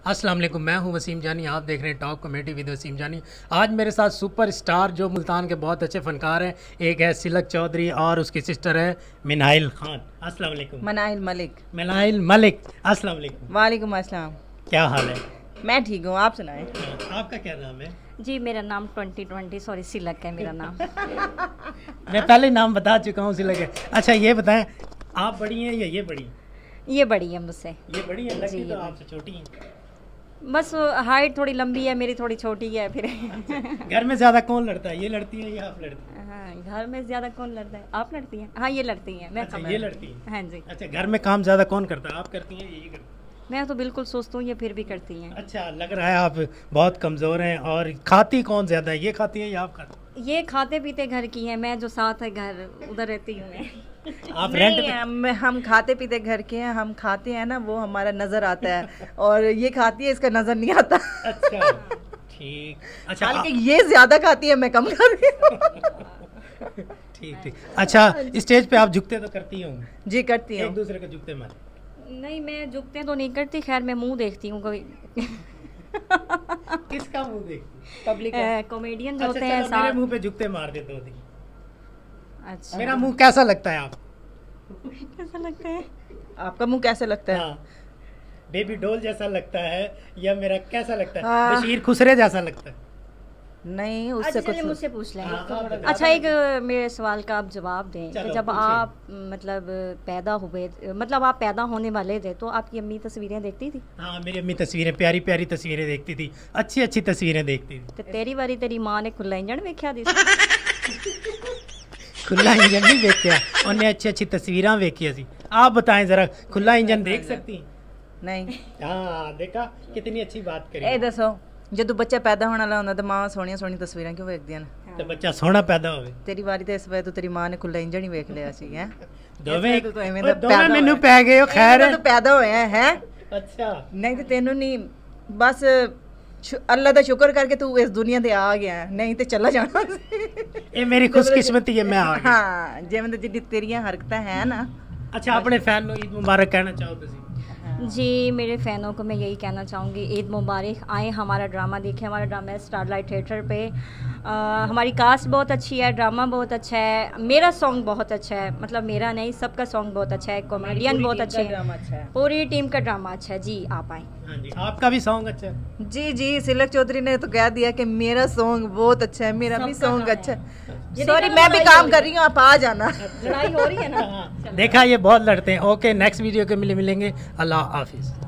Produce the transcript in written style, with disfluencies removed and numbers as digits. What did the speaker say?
अस्सलाम वालेकुम, मैं हूं वसीम जानी। आप देख रहे हैं टॉप कॉमेडी विद वसीम जानी। आज मेरे साथ सुपर स्टार जो मुल्तान के बहुत अच्छे फनकार हैं, एक है सिलक चौधरी और उसकी सिस्टर है मिनाइल खान। अस्सलाम वालेकुम। मनाइल मलिक। मिनाइल मलिक, अस्सलाम वालेकुम। वालेकुम अस्सलाम। क्या हाल है? मैं ठीक हूँ, आप सुनाएं। आपका क्या नाम है? जी मेरा नाम 2020 सॉरी सिलक है मेरा नाम। मैं पहले नाम बता चुका हूँ सिलक है। अच्छा ये बताएं, आप बड़ी हैं या ये बड़ी? ये बड़ी है मुझसे। ये बड़ी है, लगती जी, तो ये आपसे छोटी हैं। बस हाइट थोड़ी लंबी है, मेरी थोड़ी छोटी है फिर। घर में ज़्यादा कौन लड़ता है, ये लड़ती है या आप लड़ती हैं? हाँ, घर में ज़्यादा कौन लड़ता है? आप लड़ती हैं? हाँ ये लड़ती हैं। मैं अच्छा ये लड़ती हैं। हाँ जी। अच्छा घर में काम ज़्यादा कौन करता है, आप करती हैं या ये करती हैं? मैं तो बिल्कुल सोचती हूँ ये फिर भी करती हैं। अच्छा लग रहा है आप बहुत कमज़ोर हैं। और खाती कौन ज़्यादा है, ये खाती है या आप खाती? ये खाते पीते घर की है, मैं जो साथ है घर उधर रहती हूँ मैं। आप रेंट नहीं, हम खाते पीते घर के हैं, हम खाते हैं ना वो हमारा नजर आता है और ये खाती है इसका नजर नहीं आता। अच्छा ठीक। अच्छा हालांकि ये ज्यादा खाती है, मैं कम खाती हूँ। ठीक ठीक। अच्छा स्टेज पे आप झुकते तो करती होंगे? जी करती एक हूँ। दूसरे को झुकते मारे? नहीं मैं झुकते तो नहीं करती, खैर मैं मुंह देखती हूँ कोई। किसका मुंह देखती? पब्लिक कॉमेडियन जो अच्छा होते हैं चलो मेरे साथ। मुंह पे झुकते मार दे दो दिन। अच्छा मेरा मुंह कैसा लगता है आप? कैसा लगता है? आपका मुंह कैसे लगता है? हाँ बेबी डॉल जैसा लगता है या मेरा कैसा लगता है? हाँ। बशीर खुसरे जैसा लगता है? नहीं उससे अच्छा कुछ चलिए मुझसे पूछ लेंगे। हाँ, आप बताओ। अच्छा एक मेरे सवाल का आप जवाब दें कि चलो, जब पूछिए। आप मतलब पैदा हुए, मतलब आप पैदा होने वाले थे तो आपकी अम्मी तस्वीरें देखती थी? हाँ मेरी अम्मी तस्वीरें, प्यारी प्यारी तस्वीरें देखती थी, अच्छी अच्छी तस्वीरें देखती थी। तो तेरी बारी तेरी माँ ने खुला इंजन वेख्या दी? खुला इंजन नहीं देखा, उन्हें अच्छी अच्छी तस्वीरें देखी सी। आप बताएं जरा, खुला इंजन देख सकती? नहीं। हाँ देखा कितनी अच्छी बात करी। ਇਹ ਦੱਸੋ ਜਦੋਂ ਬੱਚਾ ਪੈਦਾ ਹੋਣ ਵਾਲਾ ਹੁੰਦਾ ਤਾਂ ਮਾਂ ਸੋਹਣੀਆਂ ਸੋਹਣੀਆਂ ਤਸਵੀਰਾਂ ਕਿਉਂ ਵੇਖਦੀਆਂ ਨੇ? तो बच्चा सोना पैदा होवे। ਤੇਰੀ ਵਾਰੀ ਤੇ ਇਸ ਵੇਲੇ ਤੋਂ ਤੇਰੀ ਮਾਂ ਨੇ ਖੁੱਲਾ ਇੰਜਣ ਹੀ ਵੇਖ ਲਿਆ ਸੀ ਹੈ। ਦੋਵੇਂ ਤੂੰ ਐਵੇਂ ਉਹ ਦਾ ਦੋਵੇਂ ਪੈਦਾ ਮੈਨੂੰ ਹੋਇਆ। ਪੈ ਗਏ ਉਹ ਖੈਰ। ਤੂੰ ਪੈਦਾ ਹੋਇਆ ਹੈ अच्छा ਨਹੀਂ ਤੇ ਤੈਨੂੰ ਨਹੀਂ ਬਸ ਅੱਲਾ ਦਾ ਸ਼ੁਕਰ ਕਰਕੇ ਤੂੰ ਇਸ ਦੁਨੀਆ ਤੇ ਆ ਗਿਆ ਹੈ, ਨਹੀਂ ਤੇ ਚਲਾ ਜਾਣਾ ਸੀ। ये मेरी खुशकिस्मती है, मैं आ गया। ਹਾਂ ਜਿਵੇਂ ਤੇ ਜਿੱਡੀ ਤੇਰੀਆਂ ਹਰਕਤਾਂ ਹੈ ਨਾ। अच्छा अपने फैन को ईद मुबारक कहना चाहो तुसी? जी मेरे फ़ैनों को मैं यही कहना चाहूँगी, ईद मुबारक। आए हमारा ड्रामा देखें, हमारा ड्रामा है स्टारलाइट थिएटर पे। हमारी कास्ट बहुत अच्छी है, ड्रामा बहुत अच्छा है, मेरा सॉन्ग बहुत अच्छा है, मतलब मेरा नहीं सबका सॉन्ग बहुत अच्छा है, कॉमेडियन बहुत अच्छे हैं, अच्छा है। पूरी टीम का ड्रामा अच्छा है। जी आप आएँ। हाँ जी आपका भी सॉन्ग अच्छा है। जी जी सिलक चौधरी ने तो कह दिया कि मेरा सॉन्ग बहुत अच्छा है, मेरा भी सॉन्ग अच्छा है। सॉरी मैं भी काम कर रही हूँ, आप आ जाना। लड़ाई हो रही है ना? देखा ये बहुत लड़ते हैं। ओके नेक्स्ट वीडियो के मिलेंगे। अल्लाह हाफिज़।